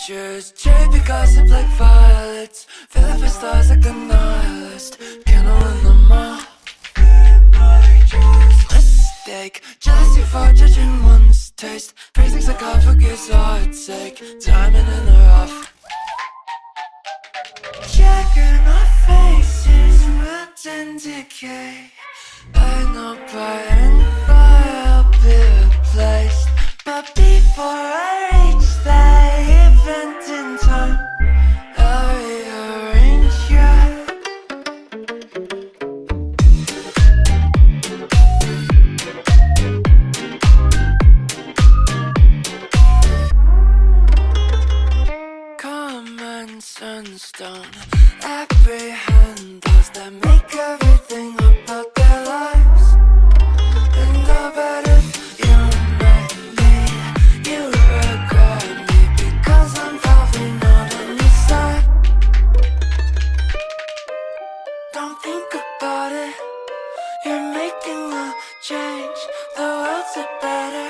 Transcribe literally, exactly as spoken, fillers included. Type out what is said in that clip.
Choose cherry gossip like violets. Fill it for stars like a nihilist. Candle in the mall. Mistake, jealousy for judging one's taste. Praising sarcophagus, heart's sake. Diamond in the rough. Checking our faces, rot and decay. I know by and by I'll be replaced. But before I reach that event in time, I'll rearrange ya. Common sense don't apprehend those that make everything about their lives. And I bet if you met me, you regret me, because I'm probably not on your side. Don't think about it, you're making a change. The world's a better